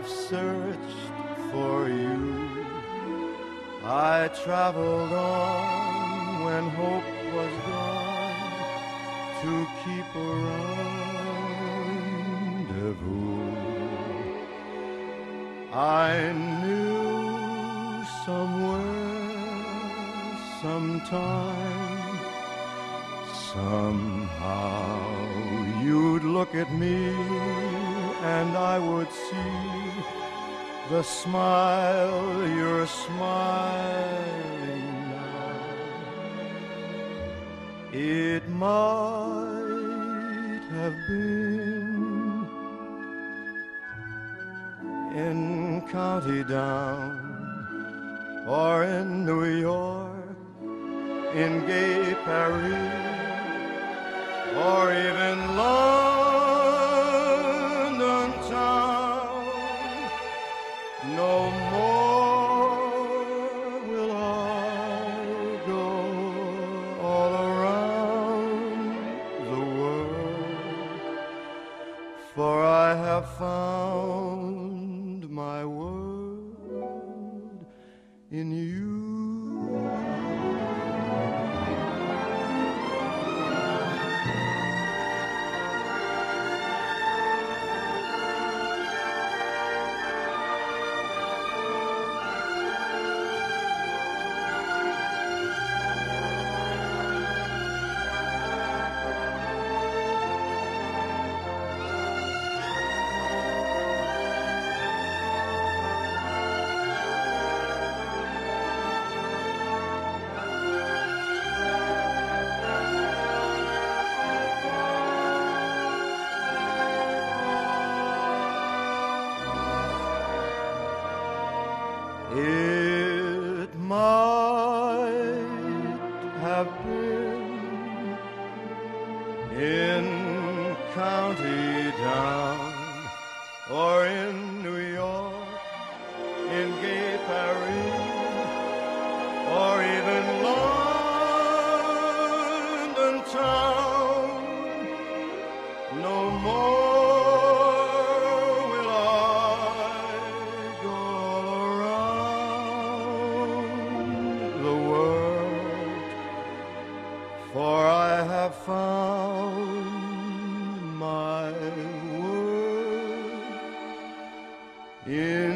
I've searched for you. I traveled on when hope was gone to keep a rendezvous. I knew somewhere, sometime, somehow you'd look at me and I would see the smile you're smiling now. It might have been in County Down or in New York, in gay Paris, or even London town. No more will I go all around the world, for I have found my world in you. It might have been in County Down or in New York, in gay Paris, or even London town. No more for I have found my world in